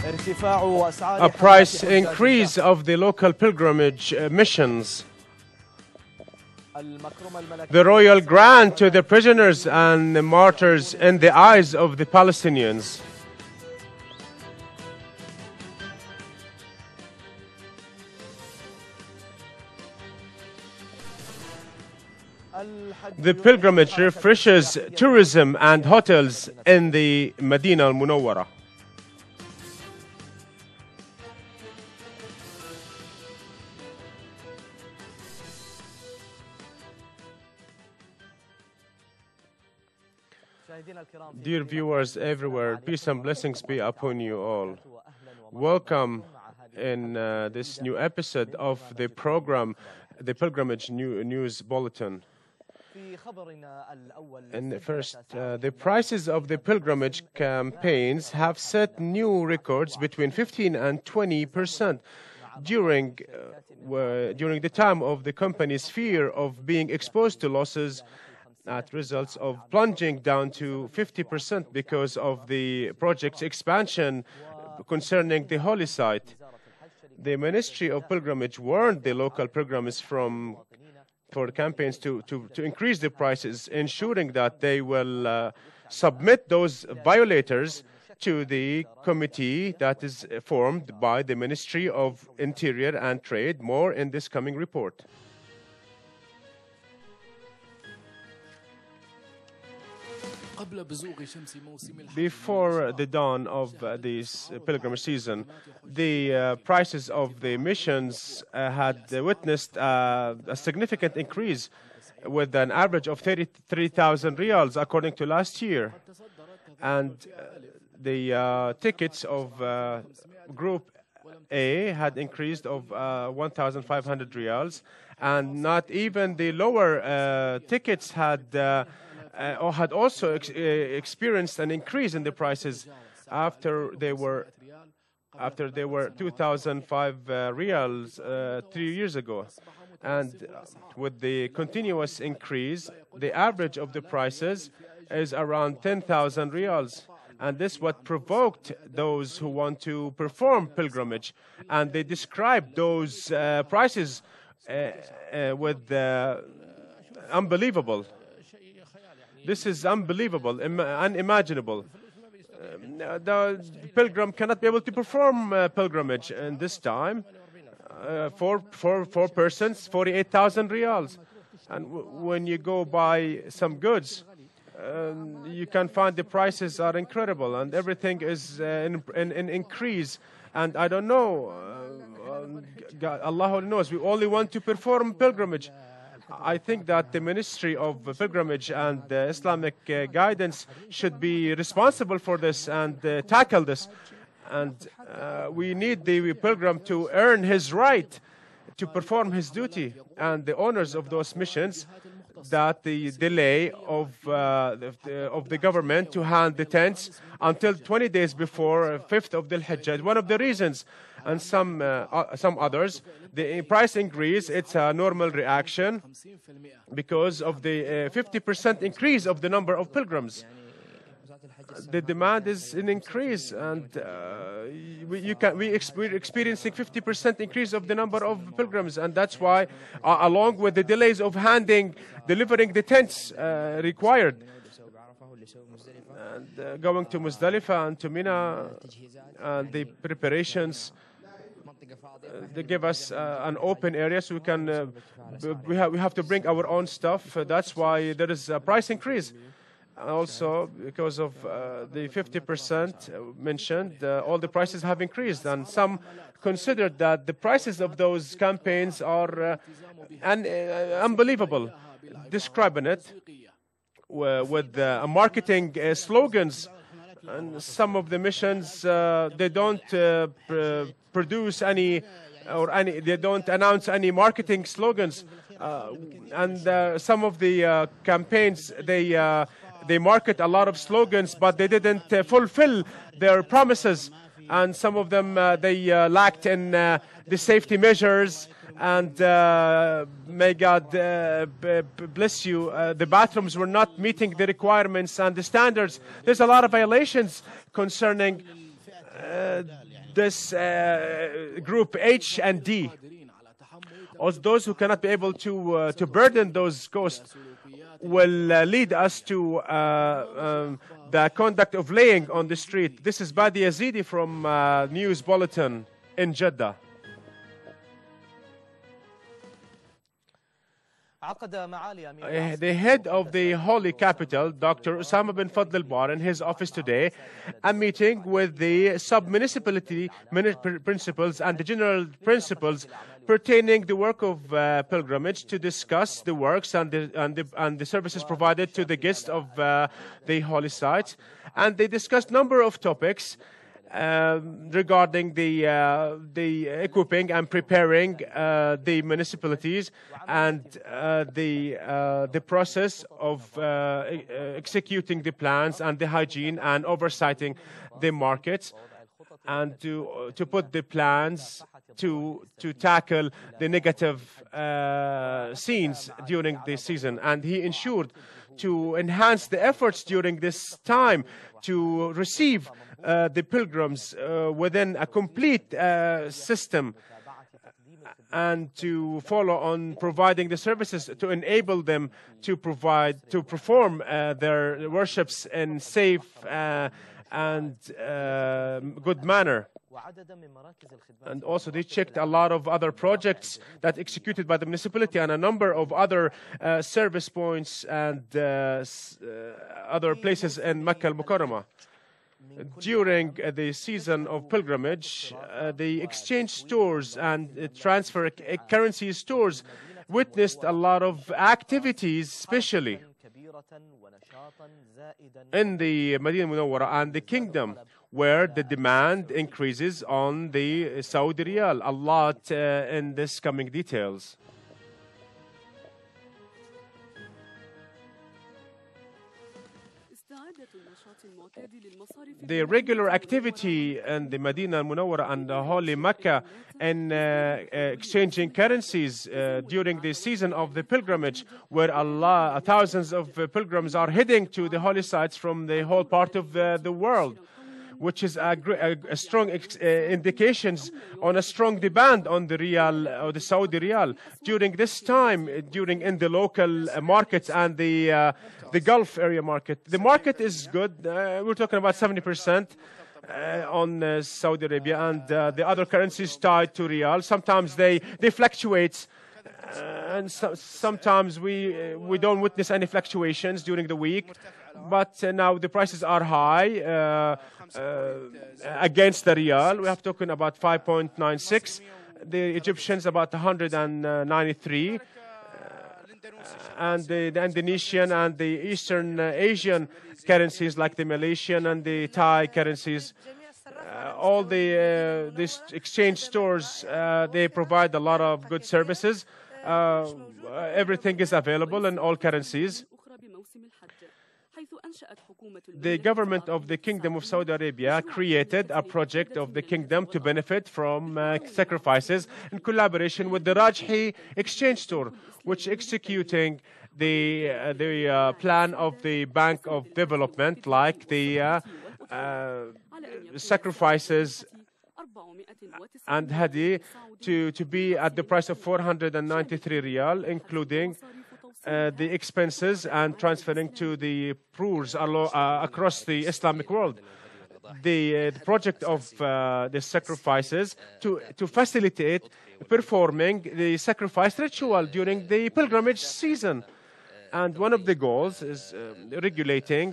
a price increase of the local pilgrimage missions, the royal grant to the prisoners and the martyrs in the eyes of the Palestinians. The pilgrimage refreshes tourism and hotels in the Medina al-Munawwara. Dear viewers everywhere, peace and blessings be upon you all. Welcome in this new episode of the program, the Pilgrimage News Bulletin. And first, the prices of the pilgrimage campaigns have set new records between 15 and 20% during the time of the company's fear of being exposed to losses at results of plunging down to 50% because of the project's expansion concerning the holy site. The Ministry of Pilgrimage warned the local pilgrims for campaigns to increase the prices, ensuring that they will submit those violators to the committee that is formed by the Ministry of Interior and Trade. More in this coming report. Before the dawn of this pilgrimage season, the prices of the missions had witnessed a significant increase with an average of 33,000 riyals according to last year. And the tickets of Group A had increased of 1,500 riyals, and not even the lower tickets had also experienced an increase in the prices after they were 2,005 riyals 3 years ago. And with the continuous increase, the average of the prices is around 10,000 riyals. And this what provoked those who want to perform pilgrimage. And they described those prices with unbelievable. This is unbelievable, unimaginable. The pilgrim cannot be able to perform pilgrimage in this time. Four persons, 48,000 riyals. And when you go buy some goods, you can find the prices are incredible and everything is in increase. And I don't know, God, Allah only knows. We only want to perform pilgrimage. I think that the Ministry of Pilgrimage and Islamic guidance should be responsible for this and tackle this. And we need the pilgrim to earn his right to perform his duty. And the owners of those missions, that the delay of the government to hand the tents until 20 days before 5th of Dhul Hijjah, one of the reasons. And some others, the price increase, it's a normal reaction because of the 50% increase of the number of pilgrims. The demand is an increase, and we're experiencing 50% increase of the number of pilgrims, and that's why, along with the delays of delivering the tents required, and going to Muzdalifah and to Mina, and the preparations. They give us an open area so we can we have to bring our own stuff. That's why there is a price increase. Also, because of the 50% mentioned, all the prices have increased, and some considered that the prices of those campaigns are unbelievable, describing it with marketing slogans. And some of the missions, they don't produce any, they don't announce any marketing slogans. And some of the campaigns, they market a lot of slogans, but they didn't fulfill their promises. And some of them, they lacked in the safety measures. And may God bless you, the bathrooms were not meeting the requirements and the standards. There's a lot of violations concerning this group H and D. Also, those who cannot be able to burden those costs will lead us to the conduct of laying on the street. This is Badi Yazidi from News Bulletin in Jeddah. The head of the Holy Capital, Dr. Osama bin Fadl al-Bar, in his office today, a meeting with the sub-municipality principals and the general principals pertaining the work of pilgrimage to discuss the works and the services provided to the guests of the holy sites. And they discussed a number of topics regarding the equipping and preparing the municipalities and the process of executing the plans and the hygiene and oversighting the markets, and to put the plans to tackle the negative scenes during the season. And he ensured to enhance the efforts during this time to receive the pilgrims within a complete system, and to follow on providing the services to enable them to perform their worships in safe and good manner. And also they checked a lot of other projects that executed by the municipality and a number of other service points and other places in Mecca al-Mukarramah. During the season of pilgrimage, the exchange stores and transfer currency stores witnessed a lot of activities, especially in the Medina Munawwara and the kingdom, where the demand increases on the Saudi Riyal a lot in this coming details. The regular activity in the Medina Munawwara and the Holy Mecca in exchanging currencies during the season of the pilgrimage, where thousands of pilgrims are heading to the holy sites from the whole part of the world, which is a strong indications on a strong demand on the Riyal or the Saudi Riyal during this time, in the local markets and the Gulf area market. The market is good. We're talking about 70% on Saudi Arabia, and the other currencies tied to Riyal. Sometimes they fluctuate, and sometimes we don't witness any fluctuations during the week. But now the prices are high against the Riyal. We have talking about 5.96. The Egyptians about 193. And the Indonesian and the Eastern Asian currencies, like the Malaysian and the Thai currencies, all these exchange stores, they provide a lot of good services. Everything is available in all currencies. The government of the Kingdom of Saudi Arabia created a project of the kingdom to benefit from sacrifices in collaboration with the Rajhi Exchange Store, which executing the plan of the Bank of Development, like the sacrifices and hadi to be at the price of 493 Riyal, including the expenses and transferring to the poors across the Islamic world. The project of the sacrifices to facilitate performing the sacrifice ritual during the pilgrimage season. And one of the goals is regulating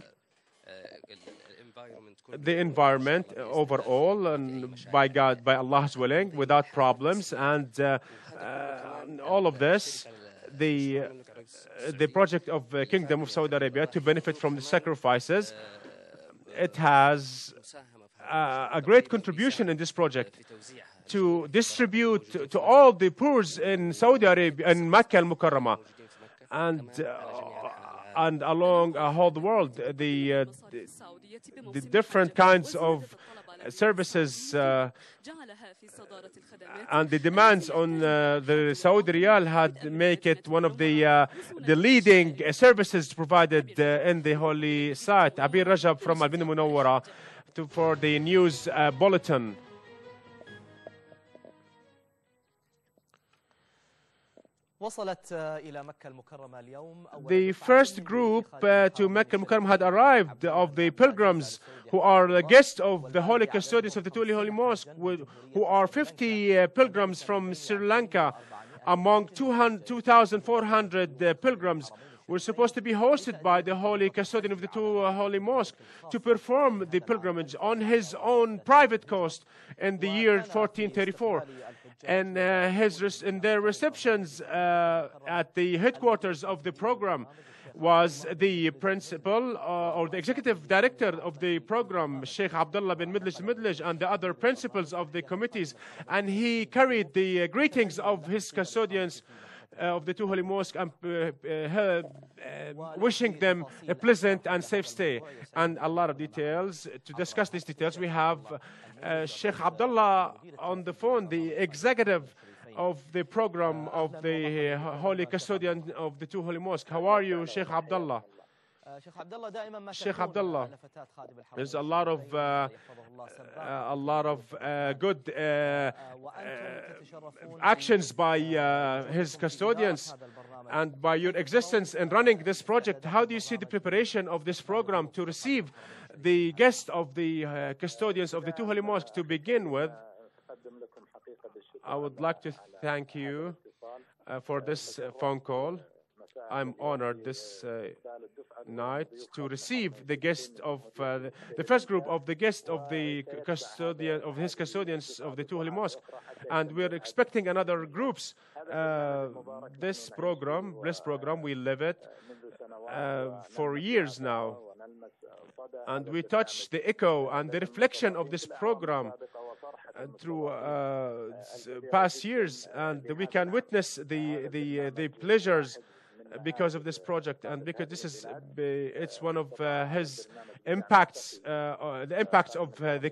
the environment overall, and by Allah's willing, without problems. And all of this, the project of the Kingdom of Saudi Arabia to benefit from the sacrifices, it has a great contribution in this project to distribute to all the poor in Saudi Arabia and Mecca al-Mukarramah, and along all the world, the different kinds of services and the demands on the Saudi Riyal had make it one of the leading services provided in the holy site. Abir Rajab from Al-Medina Munawwara for the news bulletin. The first group to Mecca al-Mukarram had arrived of the pilgrims who are the guests of the holy custodians of the Two Holy Mosque, who are 50 pilgrims from Sri Lanka among 2,400 pilgrims. Were supposed to be hosted by the holy custodian of the Two Holy Mosque to perform the pilgrimage on his own private cost in the year 1434. And in their receptions at the headquarters of the program was the principal or the executive director of the program, Sheikh Abdullah bin Midlish, and the other principals of the committees. And he carried the greetings of his custodians of the Two Holy Mosque and wishing them a pleasant and safe stay. And a lot of details. To discuss these details, we have Sheikh Abdullah on the phone, the executive of the program of the Holy Custodian of the Two Holy Mosque. How are you, Sheikh Abdullah? Sheikh Abdullah, there's a lot of good actions by his custodians, and by your existence in running this project. How do you see the preparation of this program to receive the guests of the custodians of the Two Holy Mosques? To begin with, I would like to thank you for this phone call. I'm honored this night to receive the guest of the first group of the guests of the custodian of his custodians of the Two Holy Mosque, and we're expecting another groups. This program, we live it for years now, and we touch the echo and the reflection of this program through past years, and we can witness the pleasures because of this project, and because this is it's one of his impacts, the impacts of the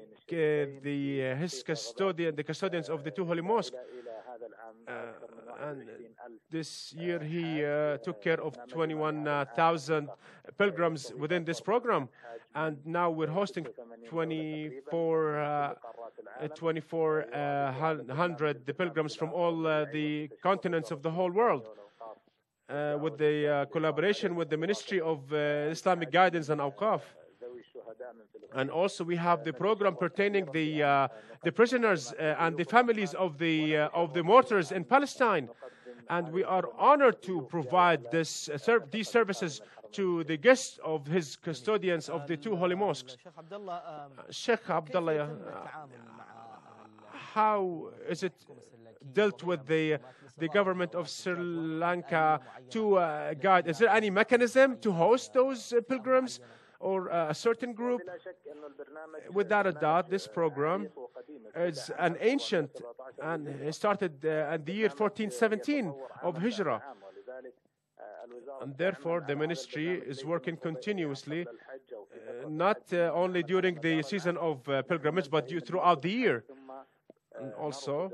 custodians of the Two Holy Mosque. And this year he took care of 21,000 pilgrims within this program, and now we're hosting 2,400 pilgrims from all the continents of the whole world. With the collaboration with the Ministry of Islamic Guidance and Awqaf. And also we have the program pertaining the prisoners and the families of the martyrs in Palestine. And we are honored to provide these services to the guests of his custodians of the Two Holy Mosques. Sheikh Abdullah, how is it dealt with the government of Sri Lanka to guide? Is there any mechanism to host those pilgrims or a certain group? Without a doubt, this program is an ancient, and it started in the year 1417 of Hijrah. And therefore, the ministry is working continuously, not only during the season of pilgrimage, but throughout the year. And also,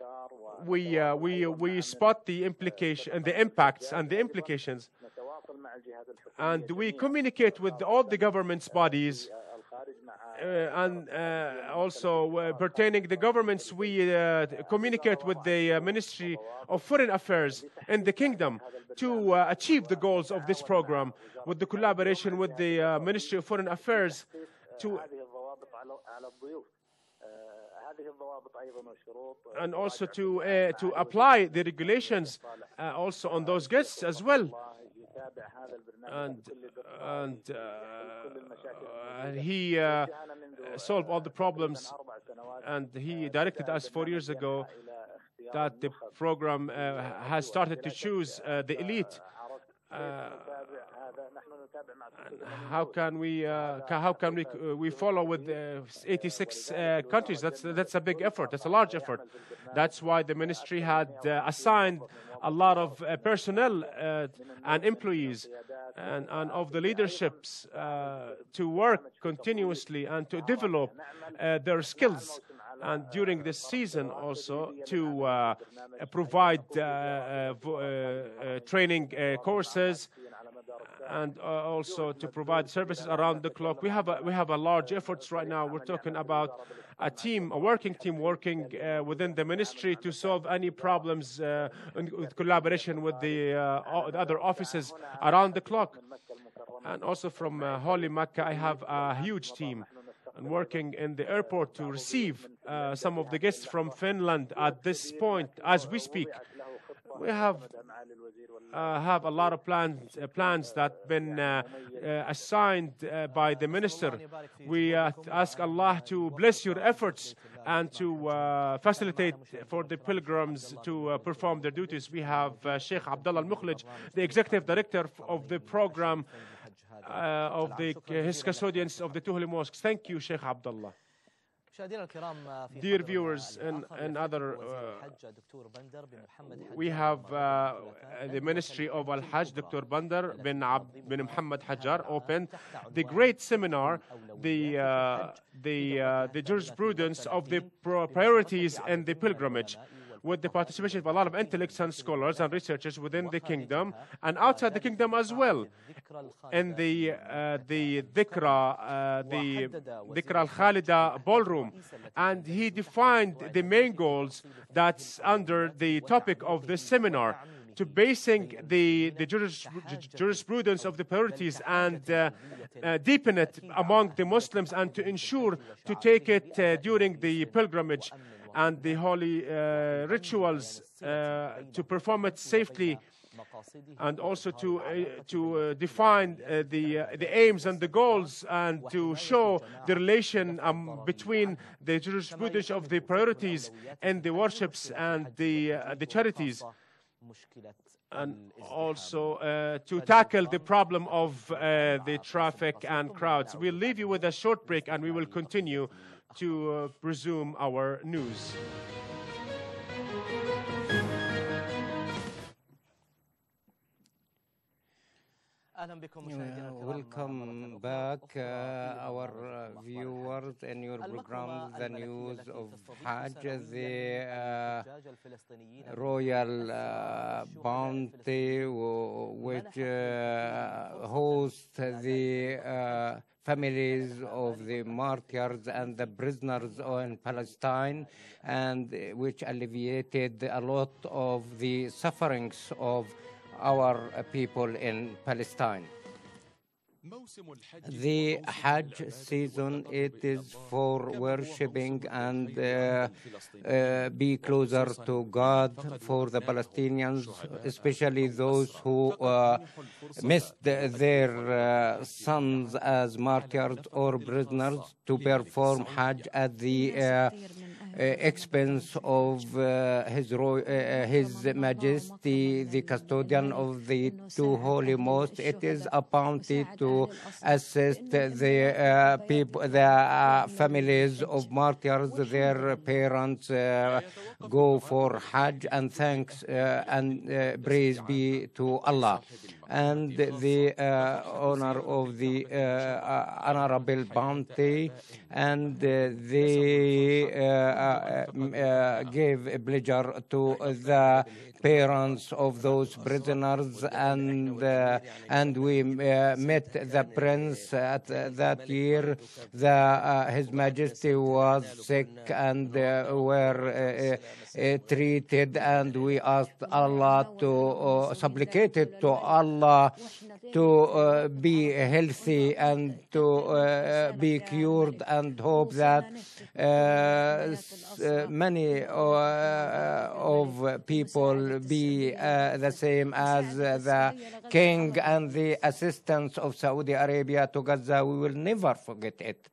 we spot the implication and the impacts and the implications, and we communicate with all the government's bodies, and also pertaining the governments, we communicate with the Ministry of Foreign Affairs in the kingdom to achieve the goals of this program, with the collaboration with the Ministry of Foreign Affairs and also to apply the regulations also on those guests as well. And he solved all the problems, and he directed us 4 years ago that the program has started to choose the elite. How can we follow with 86 countries? That's a big effort. That's a large effort. That's why the ministry had assigned a lot of personnel and employees and of the leaderships to work continuously and to develop their skills. And during this season also to provide training courses and also to provide services around the clock. We have a large efforts right now. We're talking about a working team working within the ministry to solve any problems with collaboration with the other offices around the clock. And also from Holy Mecca, I have a huge team and working in the airport to receive some of the guests from Finland at this point as we speak. We have a lot of plans that been assigned by the minister. We ask Allah to bless your efforts and to facilitate for the pilgrims to perform their duties. We have Sheikh Abdullah Al-Mukhlij, the executive director of the program of his custodians of the two holy mosques. Thank you, Sheikh Abdullah. Dear viewers and other, we have the Ministry of Al-Hajj, Dr. Bandar bin Muhammad Hajjar, opened the great seminar, the jurisprudence of the priorities and the pilgrimage, with the participation of a lot of intellects and scholars and researchers within the kingdom and outside the kingdom as well. In the Dhikra Al-Khalida ballroom. And he defined the main goals that's under the topic of this seminar, to basing the jurisprudence of the priorities and deepen it among the Muslims, and to ensure to take it during the pilgrimage and the holy rituals, to perform it safely, and also to define the aims and the goals, and to show the relation between the jurisprudence of the priorities and the worships and the charities, and also to tackle the problem of the traffic and crowds. We'll leave you with a short break, and we will continue to resume our news. Welcome back, our viewers and your program, the news of Hajj, the Royal Bounty, which hosts the families of the martyrs and the prisoners in Palestine, and which alleviated a lot of the sufferings of our people in Palestine. The Hajj season, it is for worshipping and be closer to God for the Palestinians, especially those who missed their sons as martyrs or prisoners, to perform Hajj at the expense of His Majesty, the custodian of the two holy mosques. It is a bounty to assist the people, the families of martyrs, their parents go for Hajj, and thanks and praise be to Allah. And the honor of the honorable bounty, and they gave a pleasure to the parents of those prisoners, and we met the prince at that year. His Majesty was sick and were treated, and we asked Allah to supplicated to Allah to be healthy and to be cured, and hope that many of people be the same as the king and the assistants of Saudi Arabia to Gaza. We will never forget it.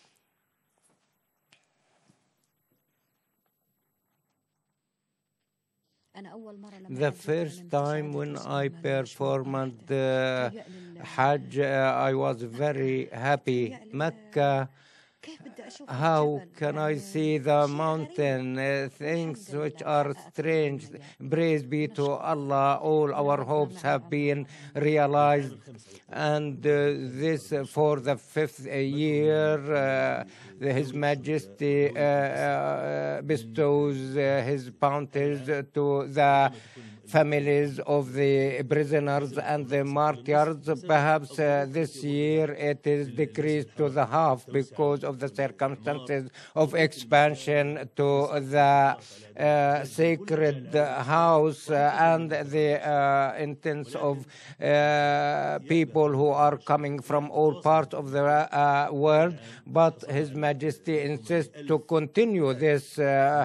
The first time when I performed Hajj, I was very happy. Mecca, how can I see the mountain, things which are strange? Praise be to Allah, all our hopes have been realized. And this for the 5th year, His Majesty bestows his bounties to the families of the prisoners and the martyrs. Perhaps this year it is decreased to the half because of the circumstances of expansion to the sacred house and the intents of people who are coming from all parts of the world. But His Majesty insists to continue this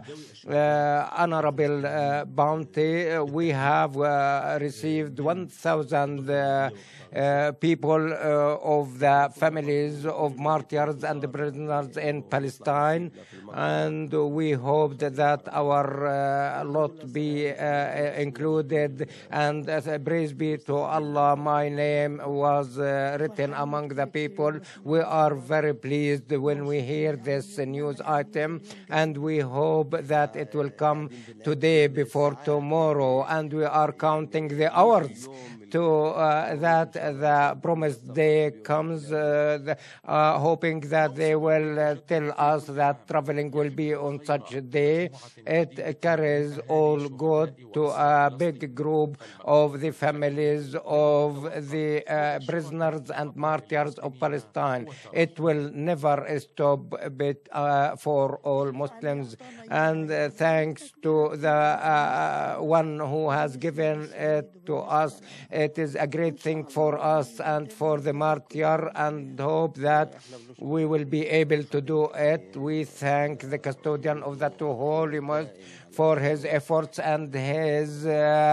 honorable bounty. We have received 1,000 people of the families of martyrs and prisoners in Palestine, and we hoped that our lot be included. And praise be to Allah, my name was written among the people. We are very pleased when we hear this news item, and we hope that it will come today before tomorrow, and we are counting the hours to that the promised day comes, hoping that they will tell us that traveling will be on such a day. It carries all good to a big group of the families of the prisoners and martyrs of Palestine. It will never stop for all Muslims. And thanks to the one who has given it to us, it is a great thing for us and for the martyr, and hope that we will be able to do it. We thank the custodian of the two holy mosques for his efforts and his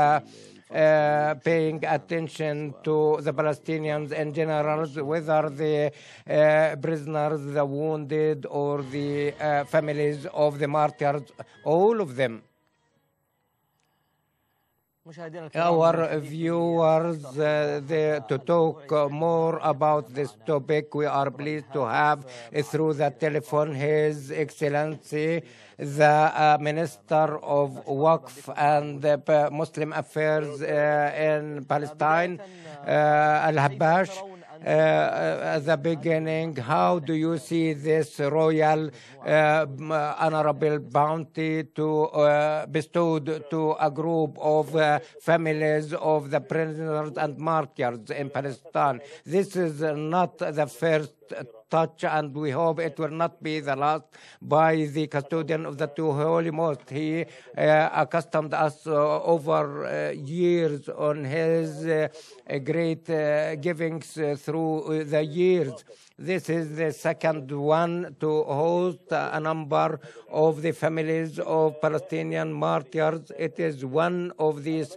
paying attention to the Palestinians in general, whether the prisoners, the wounded, or the families of the martyrs, all of them. Our viewers, to talk more about this topic, we are pleased to have through the telephone His Excellency, the Minister of Waqf and Muslim Affairs in Palestine, Al-Habbash. At the beginning, how do you see this royal honorable bounty bestowed to a group of families of the prisoners and martyrs in Palestine? This is not the first touch, and we hope it will not be the last, by the custodian of the two holy mosques. He accustomed us over years on his great givings through the years. This is the second one to host a number of the families of Palestinian martyrs. It is one of these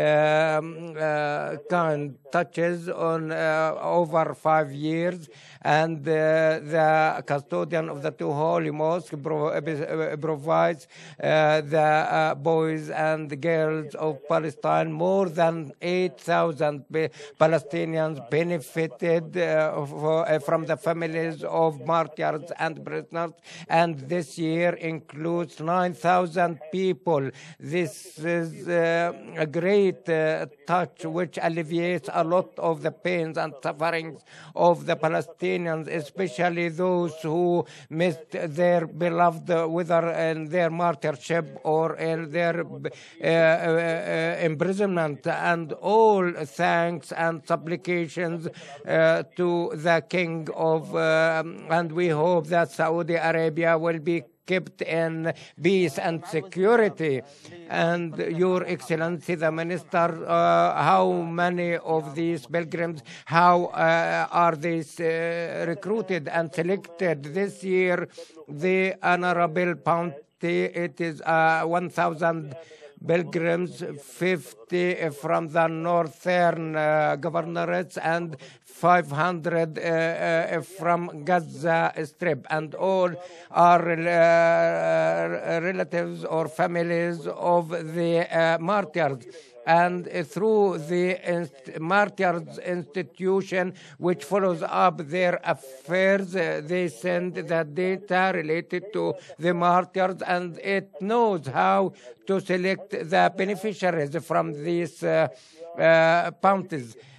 kind touches on over 5 years, and the custodian of the two holy mosques provides the boys and girls of Palestine. More than 8,000 Palestinians benefited from the families of martyrs and prisoners, and this year includes 9,000 people. This is a great touch which alleviates a lot of the pains and sufferings of the Palestinians, especially those who missed their beloved, whether in their martyrship or in their imprisonment. And all thanks and supplications to the King of, and we hope that Saudi Arabia will be kept in peace and security. And Your Excellency, the Minister, how many of these pilgrims, how are they recruited and selected this year? The honorable bounty, it is 1,000 pilgrims, 50 from the northern governorates and 500 from Gaza Strip, and all are relatives or families of the martyrs. And through the Martyrs Institution, which follows up their affairs, they send the data related to the martyrs, and it knows how to select the beneficiaries from these bounties.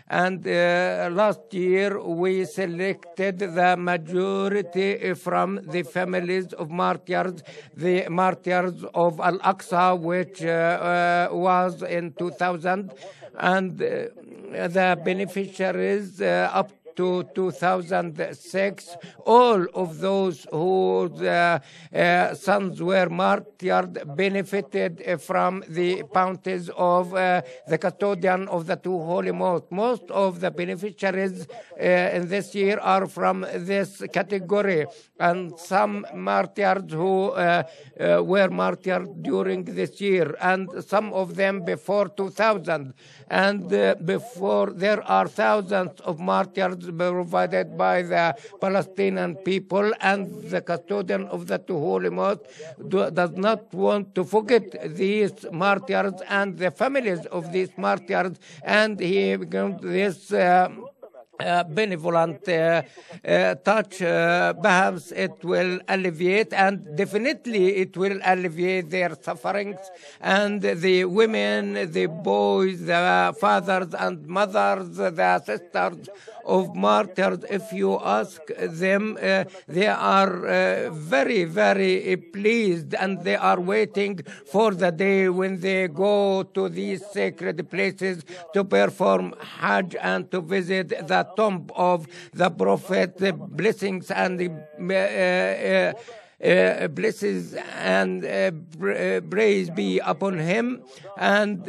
And last year, we selected the majority from the families of martyrs, the martyrs of Al-Aqsa, which was in 2000, and the beneficiaries up to 2006, all of those whose sons were martyred benefited from the bounties of the custodian of the two holy mosques. Most of the beneficiaries in this year are from this category, and some martyrs who were martyred during this year, and some of them before 2000. And before, there are thousands of martyrs provided by the Palestinian people, and the custodian of the two holy mosques does not want to forget these martyrs and the families of these martyrs, and he began this benevolent touch. Perhaps it will alleviate, and definitely it will alleviate their sufferings. And the women, the boys, the fathers and mothers, the sisters of martyrs, if you ask them, they are very, very pleased, and they are waiting for the day when they go to these sacred places to perform Hajj and to visit the tomb of the Prophet. The blessings and the blessings and praise be upon him. And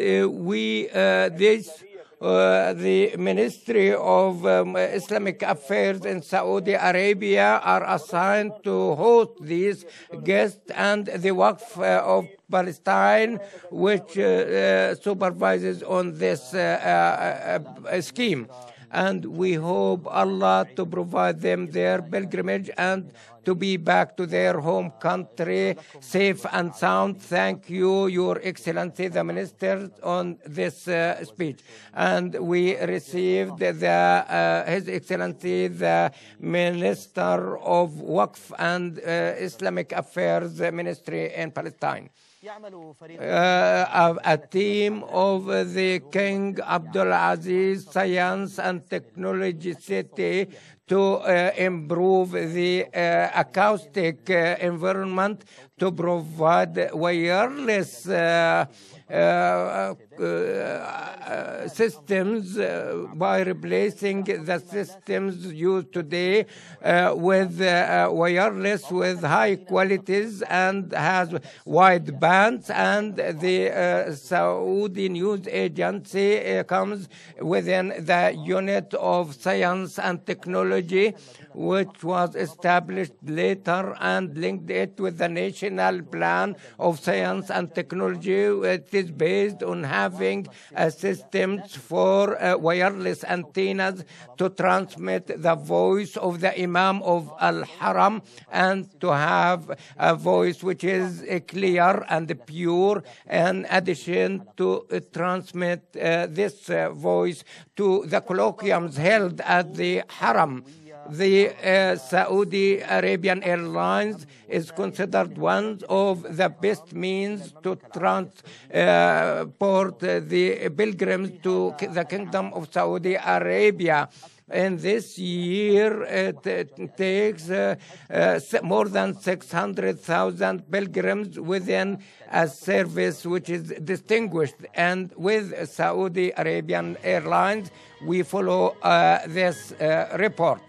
the Ministry of Islamic Affairs in Saudi Arabia are assigned to host these guests, and the Waqf of Palestine, which supervises on this scheme. And we hope Allah to provide them their pilgrimage and to be back to their home country safe and sound. Thank you, Your Excellency, the Minister, on this speech. And we received His Excellency, the Minister of Waqf and Islamic Affairs Ministry in Palestine. A team of the King Abdulaziz Science and Technology City to improve the acoustic environment, to provide wireless systems by replacing the systems used today with wireless with high qualities and has wide bands. And the Saudi News Agency comes within the unit of science and technology, which was established later, and linked it with the National Plan of Science and Technology. It is based on having systems for wireless antennas to transmit the voice of the Imam of Al-Haram, and to have a voice which is clear and pure, in addition to transmit this voice to the colloquiums held at the Haram. The Saudi Arabian Airlines is considered one of the best means to transport the pilgrims to the Kingdom of Saudi Arabia. And this year, it takes more than 600,000 pilgrims within a service which is distinguished. And with Saudi Arabian Airlines, we follow this report.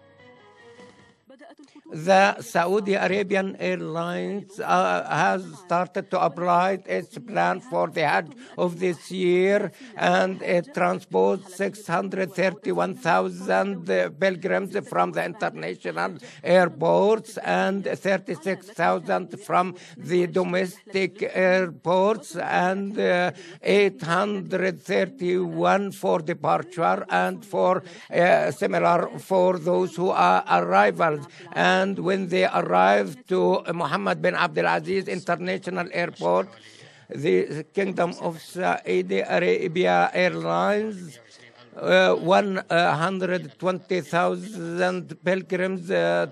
The Saudi Arabian Airlines has started to apply its plan for the Hajj of this year, and it transports 631,000 pilgrims from the international airports and 36,000 from the domestic airports, and 831 for departure, and for similar for those who are arrivals. And when they arrived to Mohammed bin Abdulaziz International Airport, the Kingdom of Saudi Arabia Airlines 120,000 pilgrims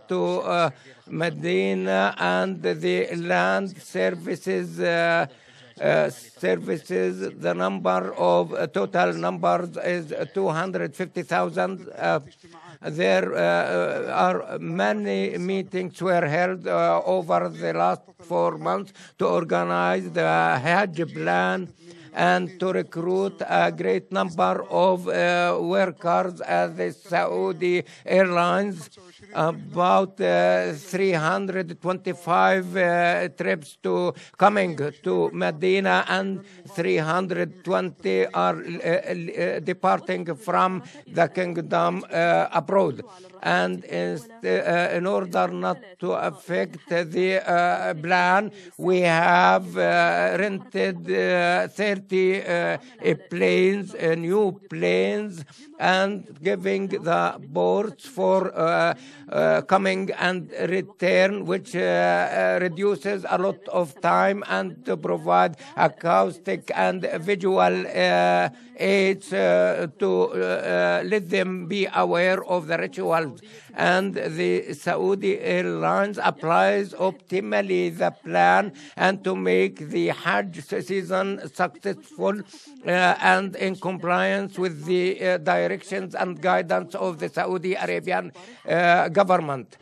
to Medina, and the land services services. The number of total numbers is 250,000. There are many meetings were held over the last 4 months to organize the Hajj plan and to recruit a great number of workers at the Saudi Airlines. About 325 trips coming to Medina, and 320 are departing from the kingdom abroad. And in order not to affect the plan, we have rented 30 planes, new planes, and giving the boards for coming and return, which reduces a lot of time, and to provide acoustic and visual aids to let them be aware of the rituals. And the Saudi Airlines applies optimally the plan and to make the Hajj season successful and in compliance with the directions and guidance of the Saudi Arabian government.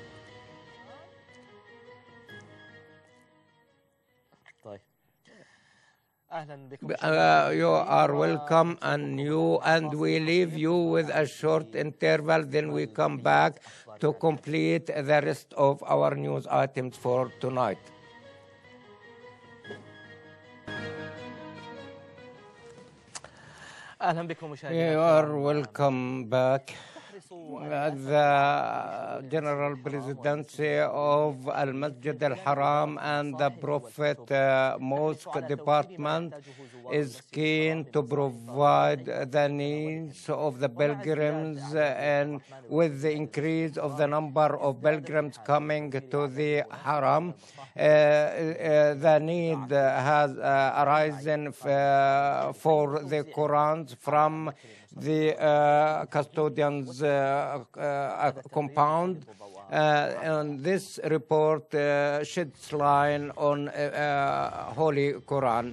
You are welcome, and we leave you with a short interval, then we come back to complete the rest of our news items for tonight. You are welcome back. The General Presidency of Al Masjid Al Haram and the Prophet Mosque Department is keen to provide the needs of the pilgrims, and with the increase of the number of pilgrims coming to the Haram, the need has arisen for the Qurans from the custodian's compound. And this report sheds light on Holy Quran.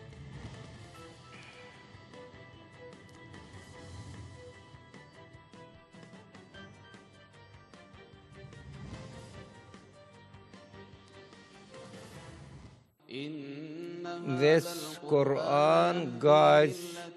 This Quran guides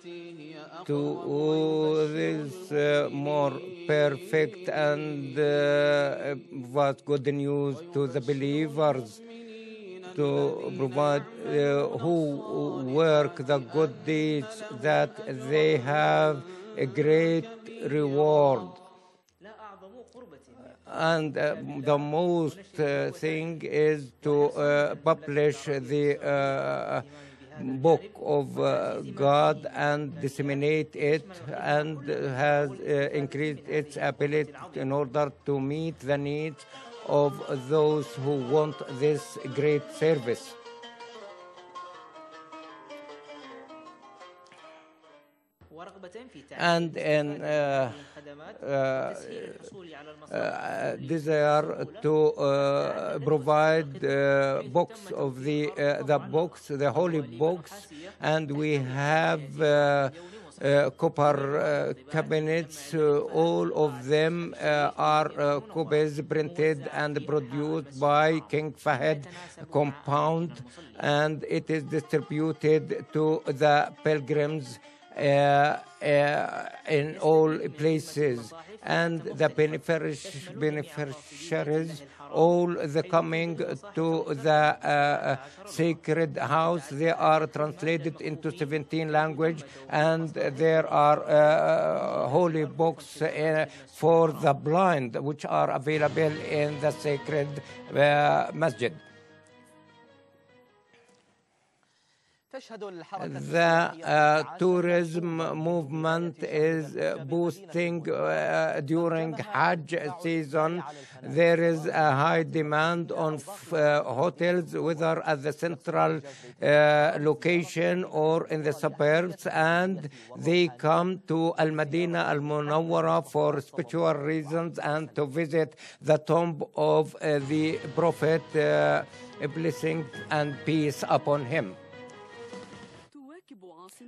to this more perfect and was good news to the believers, to provide who work the good deeds, that they have a great reward. And the most thing is to publish the book of God and disseminate it, and has increased its ability in order to meet the needs of those who want this great service. And in desire to provide books of the books, the holy books, and we have copper cabinets. All of them are copies printed and produced by King Fahd compound, and it is distributed to the pilgrims in all places, and the beneficiaries, all the coming to the sacred house, they are translated into 17 languages, and there are holy books for the blind, which are available in the sacred masjid. The tourism movement is boosting during Hajj season. There is a high demand on hotels, whether at the central location or in the suburbs, and they come to Al-Madinah Al-Munawwara for spiritual reasons and to visit the tomb of the Prophet, blessing and peace upon him.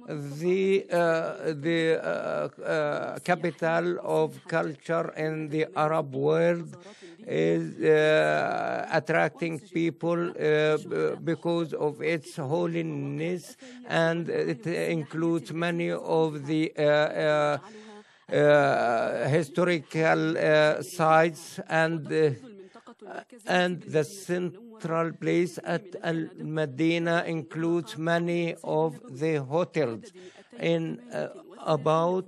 the capital of culture in the Arab world is attracting people because of its holiness, and it includes many of the historical sites and the central place at Al Medina includes many of the hotels. In about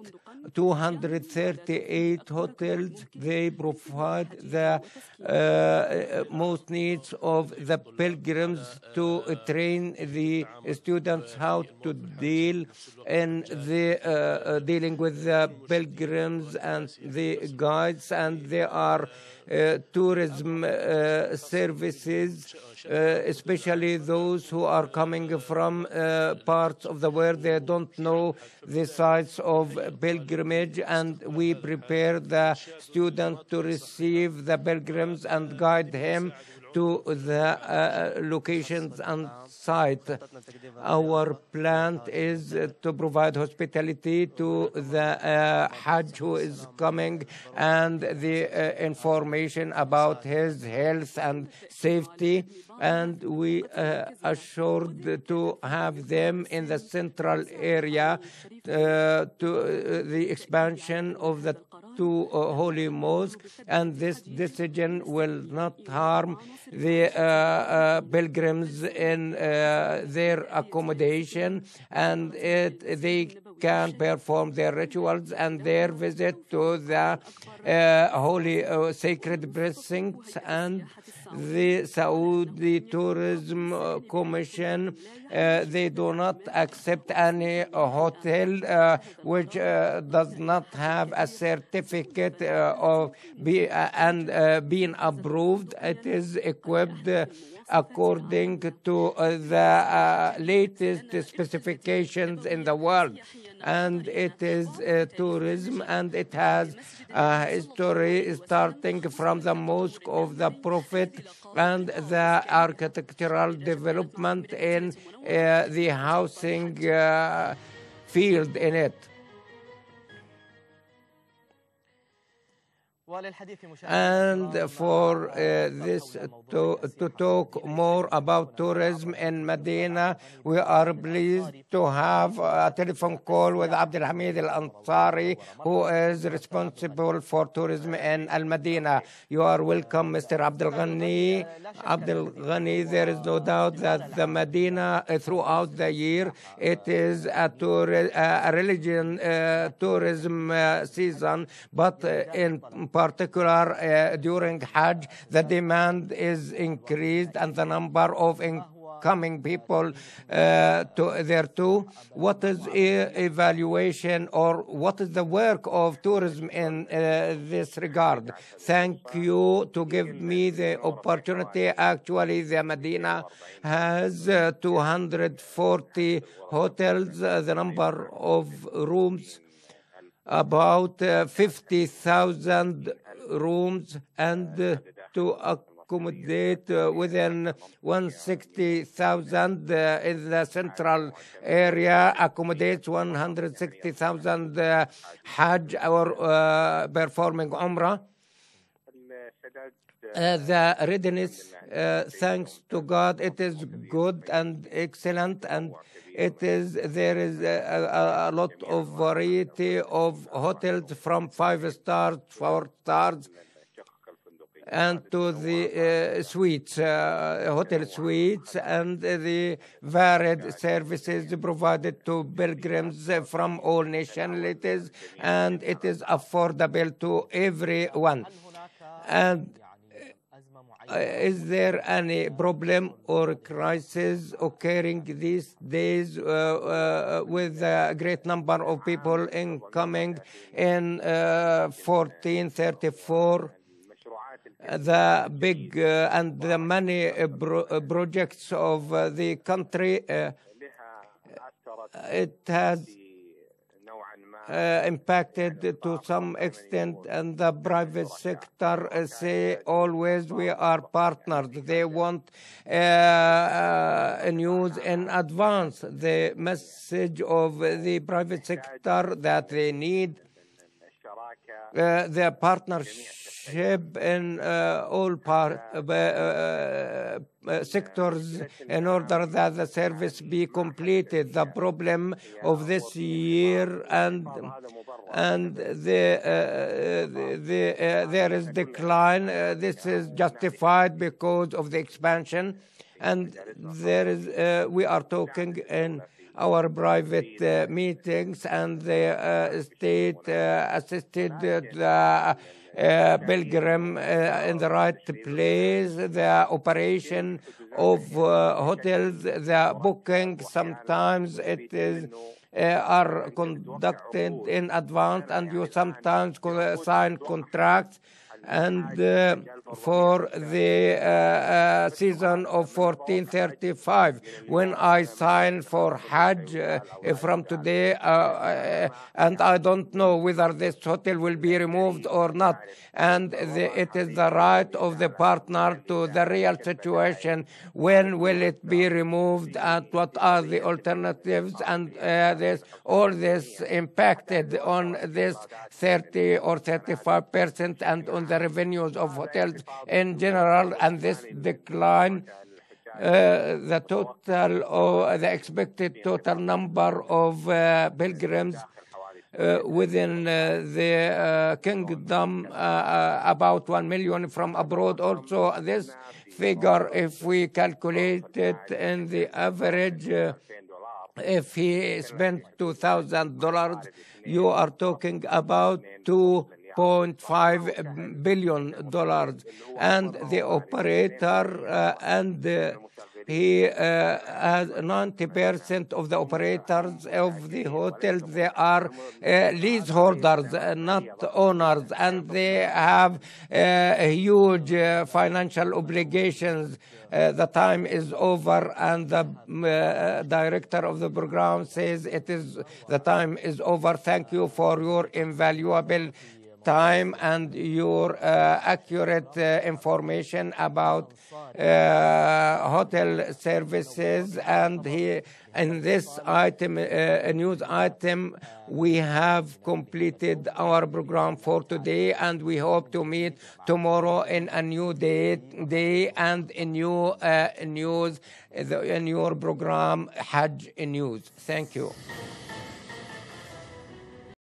238 hotels, they provide the most needs of the pilgrims to train the students how to deal in the dealing with the pilgrims and the guides, and there are tourism services, especially those who are coming from parts of the world they don't know the sites of pilgrimage, and we prepare the student to receive the pilgrims and guide him to the locations and site. Our plan is to provide hospitality to the Hajj who is coming, and the information about his health and safety, and we assured to have them in the central area to the expansion of the two holy mosques, and this decision will not harm the pilgrims in their accommodation, and they can perform their rituals and their visit to the holy sacred precincts. And the Saudi Tourism Commission, they do not accept any hotel which does not have a certificate of being approved. It is equipped according to the latest specifications in the world, and it is tourism, and it has history starting from the Mosque of the Prophet and the architectural development in the housing field in it. And for this to talk more about tourism in Medina, we are pleased to have a telephone call with Abdul Hamid Al Ansari, who is responsible for tourism in Al Medina. You are welcome, Mr. Abdul Ghani. Abdul Ghani, there is no doubt that the Medina throughout the year, it is a religion tourism season, but in particular during Hajj, the demand is increased and the number of incoming people to there too. What is evaluation, or what is the work of tourism in this regard? Thank you to give me the opportunity. Actually, the Medina has 240 hotels, the number of rooms about 50,000 rooms, and to accommodate within 160,000 in the central area, accommodates 160,000 Hajj or performing Umrah. The readiness, thanks to God, it is good and excellent, and there is a lot of variety of hotels from 5 stars, 4 stars, and to the suites, hotel suites, and the varied services provided to pilgrims from all nationalities, and it is affordable to everyone. And is there any problem or crisis occurring these days with a great number of people incoming in 1434? The big and the many projects of the country, it has impacted to some extent, and the private sector say always we are partners. They want news in advance. The message of the private sector that they need the partnership in all sectors in order that the service be completed. The problem of this year and there is decline. This is justified because of the expansion, and there is we are talking in our private meetings, and the state assisted the pilgrim in the right place, the operation of hotels, the booking, sometimes it is are conducted in advance, and you sometimes sign contracts. And for the season of 1435, when I signed for Hajj from today, and I don't know whether this hotel will be removed or not, and it is the right of the partner to the real situation, when will it be removed and what are the alternatives, and all this impacted on this 30 or 35% and on the revenues of hotels in general, and this decline, the total or the expected total number of pilgrims within the kingdom, about 1 million from abroad. Also, this figure, if we calculate it in the average, if he spent $2,000, you are talking about $2.5 billion, and the operator he has 90% of the operators of the hotels, they are leaseholders, not owners, and they have huge financial obligations. The time is over, and the director of the program says the time is over. Thank you for your invaluable time and your accurate information about hotel services. And here in this item, news item, we have completed our program for today, and we hope to meet tomorrow in a new day and a new news in your program Hajj News. Thank you.